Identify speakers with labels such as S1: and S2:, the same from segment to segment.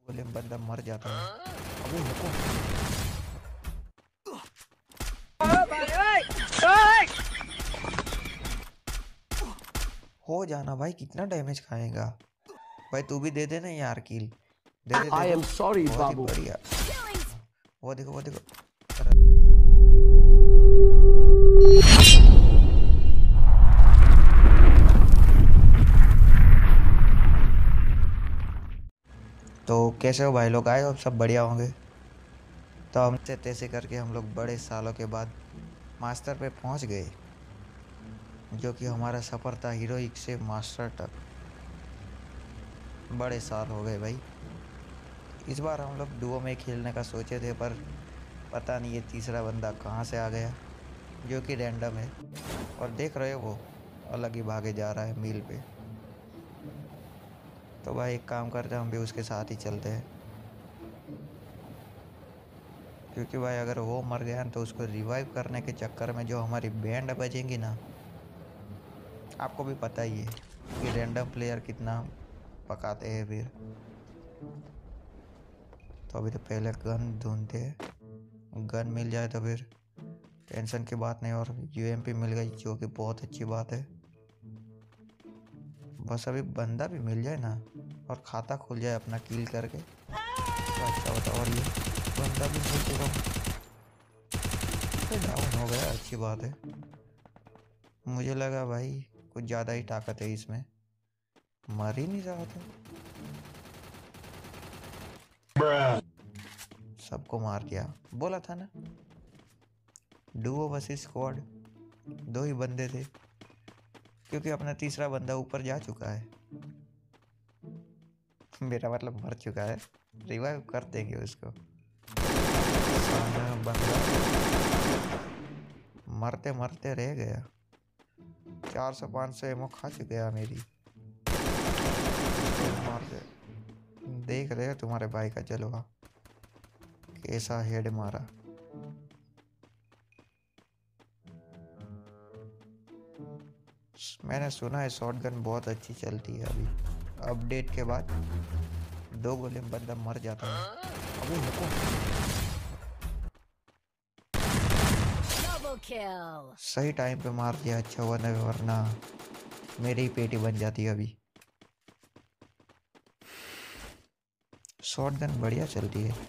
S1: गोले में बंदा मर जाता है। अबे रुको, हो जाना भाई, कितना डैमेज खाएगा भाई। तू भी दे दे ना यार, किल दे दे दे
S2: I
S1: दे।
S2: am sorry,
S1: बहुत ही
S2: Babu.
S1: बढ़िया। वो देखो वो देखो। तो कैसे हो भाई लोग, आए हो सब बढ़िया होंगे। तो हमसे तैसे करके हम लोग बड़े सालों के बाद मास्टर पे पहुंच गए, जो कि हमारा सफ़र था हीरोइक से मास्टर तक। बड़े साल हो गए भाई। इस बार हम लोग डुओ में खेलने का सोचे थे, पर पता नहीं ये तीसरा बंदा कहाँ से आ गया, जो कि रैंडम है। और देख रहे हो वो अलग ही भागे जा रहा है मील पे। तो भाई एक काम करते हैं, हम भी उसके साथ ही चलते हैं, क्योंकि भाई अगर वो मर गया तो उसको रिवाइव करने के चक्कर में जो हमारी बैंड बजेंगी ना, आपको भी पता ही है कि रैंडम प्लेयर कितना पकाते हैं फिर। तो अभी तो पहले गन ढूंढते हैं, गन मिल जाए तो फिर टेंशन की बात नहीं। और यूएमपी मिल गई, जो कि बहुत अच्छी बात है। बस अभी बंदा भी मिल जाए ना और खाता खुल जाए अपना किल करके, तो अच्छा होता। और ये बंदा भी मिल चुका, डाउन हो गया, अच्छी बात है। मुझे लगा भाई कुछ ज़्यादा ही ताकत है इसमें, मर ही नहीं रहा था। सबको मार दिया, बोला था ना। डुओ वर्सेस स्क्वाड, दो ही बंदे थे, क्योंकि अपना तीसरा बंदा ऊपर जा चुका है। मेरा मतलब मर चुका है, रिवाइव कर देंगे उसको। बंदा मरते मरते रह गया, 400-500 एमओ खा चुके हैं मेरी। मार दे। देख रहे हो तुम्हारे भाई का जलवा, कैसा हेड मारा। मैंने सुना है शॉटगन बहुत अच्छी चलती है अभी अपडेट के बाद, 2 गोले में बंदा मर जाता है। अबे रुको, सही टाइम पे मार दिया, अच्छा हुआ नहीं, वरना मेरी ही पेटी बन जाती अभी। शॉटगन बढ़िया चलती है,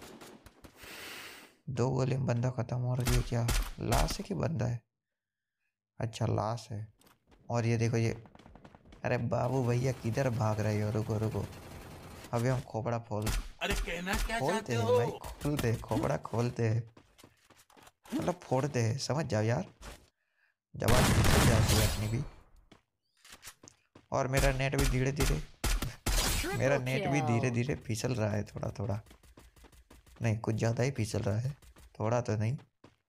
S1: 2 गोले में बंदा खत्म हो रही है। क्या लाश है कि बंदा है? अच्छा लाश है। और ये देखो ये, अरे बाबू भैया किधर भाग रहे हो, रुको रुको। अभी हम खोपड़ा
S3: अरे कहना क्या
S1: खोलते
S3: चाहते
S1: हैं
S3: हो?
S1: भाई, खोलते हैं खोपड़ा, खोलते हैं मतलब फोड़ते हैं, समझ जाओ यार। जवान फिसल जाती है अपनी भी। और मेरा नेट भी धीरे धीरे फिसल रहा है, थोड़ा थोड़ा नहीं, कुछ ज़्यादा ही फिसल रहा है, थोड़ा तो नहीं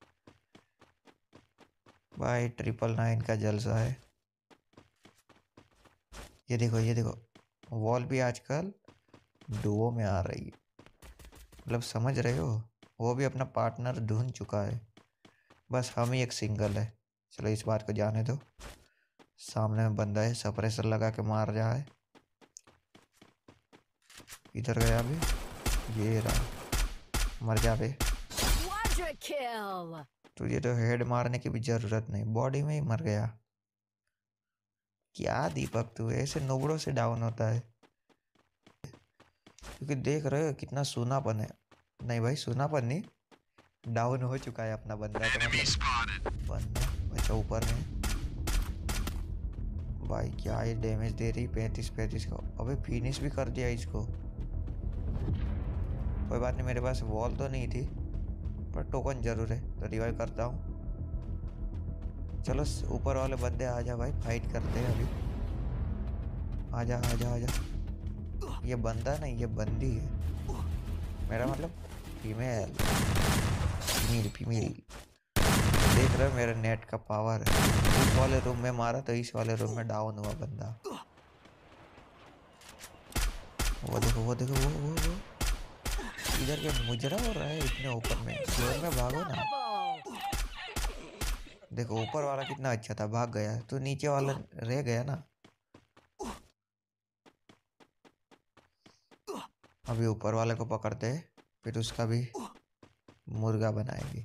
S1: भाई। 999 का जलसा है। ये देखो, वॉल भी आजकल डुओ में आ रही है, मतलब समझ रहे हो। वो भी अपना पार्टनर ढूंढ चुका है, बस हम ही एक सिंगल है। चलो इस बात को जाने दो। सामने में बंदा है, सप्रेसर लगा के मार रहा है। इधर गया अभी, ये रहा, मर जा बे। तुझे तो हेड मारने की भी जरूरत नहीं, बॉडी में ही मर गया। क्या दीपक तू ऐसे नोबड़ों से डाउन होता है, क्योंकि देख रहे हो कितना सूनापन है। नहीं भाई सूनापन नहीं, डाउन हो चुका है अपना बंदा, तो मतलब बंदा अच्छा ऊपर में। भाई क्या ये डैमेज दे रही, 35 को। अबे फिनिश भी कर दिया इसको। कोई बात नहीं, मेरे पास वॉल तो नहीं थी, पर टोकन जरूर है, तो रिवाइव करता हूँ। चलो ऊपर वाले बंदे आ जा भाई, फाइट करते हैं अभी। आजा आजा आजा। ये बंदा नहीं, ये बंदी है, मेरा मतलब फीमेल, फीमेल फीमेल। देख रहे हो मेरे नेट का पावर है। इस वाले रूम में मारा तो इस वाले रूम में डाउन हुआ बंदा। वो देखो वो देखो, वो इधर के मुजरा हो रहा है इतने ऊपर में, जोर में भागो ना। देखो ऊपर वाला कितना अच्छा था, भाग गया, तो नीचे वाला रह गया ना। अभी ऊपर वाले को पकड़ते हैं, फिर उसका भी मुर्गा बनाएंगे।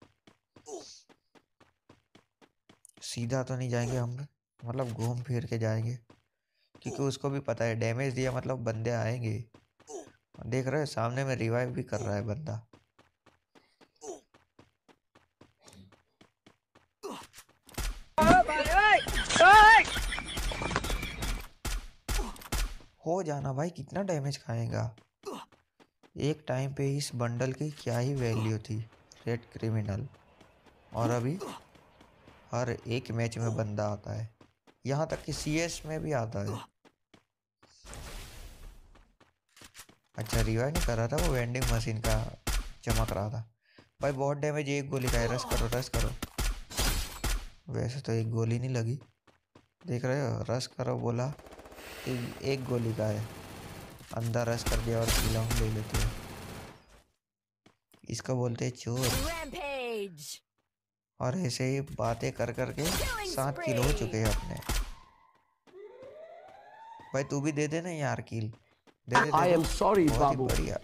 S1: सीधा तो नहीं जाएंगे हम, मतलब घूम फिर के जाएंगे, क्योंकि उसको भी पता है डैमेज दिया मतलब बंदे आएंगे। देख रहे हो सामने में रिवाइव भी कर रहा है बंदा। हो जाना भाई, कितना डैमेज खाएगा। एक टाइम पे इस बंडल की क्या ही वैल्यू थी, रेड क्रिमिनल, और अभी हर एक मैच में बंदा आता है, यहाँ तक कि सीएस में भी आता है। अच्छा रिवाइव नहीं कर रहा था, वो वेंडिंग मशीन का चमक रहा था। भाई बहुत डैमेज एक गोली का है, रश करो रश करो। वैसे तो एक गोली नहीं लगी, देख रहे हो, रश करो बोला, एक गोली का है। अंदर रश कर दिया और किला हम ले लेते हैं। इसको बोलते हैं चोर। और ऐसे ही बातें कर करके 7 किल हो चुके हैं अपने। भाई तू भी दे देना यार किल, दे दे दे दे। बहुत ही बढ़िया,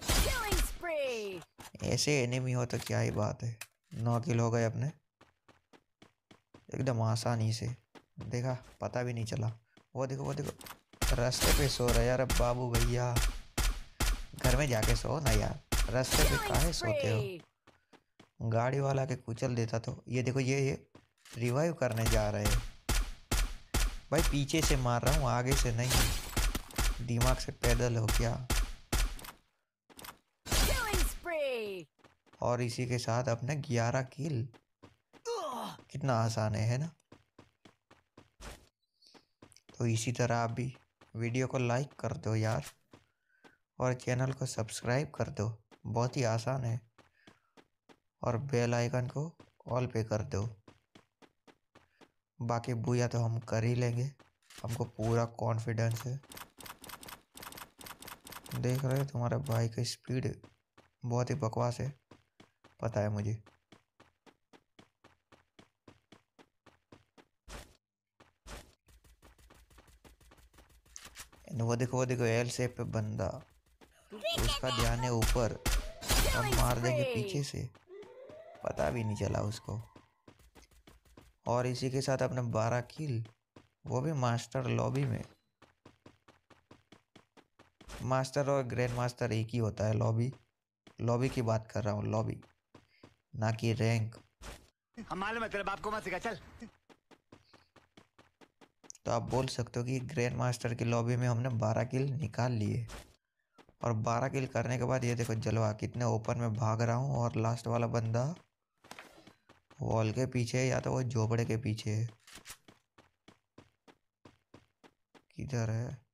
S1: ऐसे एनिमी हो तो क्या ही बात है। 9 किल हो गए अपने एकदम आसानी से, देखा पता भी नहीं चला। वो देखो वो देखो, रास्ते पे सो रहा है यार बाबू भैया, घर में जाके सो ना यार, रास्ते पे काहे सोते हो। गाड़ी वाला के कुचल देता तो। ये देखो ये रिवाइव करने जा रहे हैं। भाई पीछे से मार रहा हूँ, आगे से नहीं, दिमाग से पैदल हो क्या। और इसी के साथ अपने 11 किल, कितना आसान है ना। तो इसी तरह आप भी वीडियो को लाइक कर दो यार, और चैनल को सब्सक्राइब कर दो, बहुत ही आसान है। और बेल आइकन को ऑल पे कर दो। बाकी बुया तो हम कर ही लेंगे, हमको पूरा कॉन्फिडेंस है। देख रहे हो तुम्हारे भाई का स्पीड बहुत ही बकवास है, पता है मुझे। वो देखो एल शेप पे बंदा, उसका ध्यान है ऊपर, हम मार देंगे पीछे से, पता भी नहीं चला उसको। और इसी के साथ अपने 12 किल, वो भी मास्टर लॉबी में। मास्टर और ग्रैंड मास्टर एक ही होता है, लॉबी, लॉबी की बात कर रहा हूँ, लॉबी ना कि रैंक।
S2: हम मालूम है तेरे बाप को मत सिखा, चल।
S1: तो आप बोल सकते हो कि ग्रैंड मास्टर की लॉबी में हमने 12 किल निकाल लिए। और 12 किल करने के बाद ये देखो जलवा, कितने ओपन में भाग रहा हूँ, और लास्ट वाला बंदा वॉल के पीछे है या तो वो झोपड़े के पीछे है। किधर है?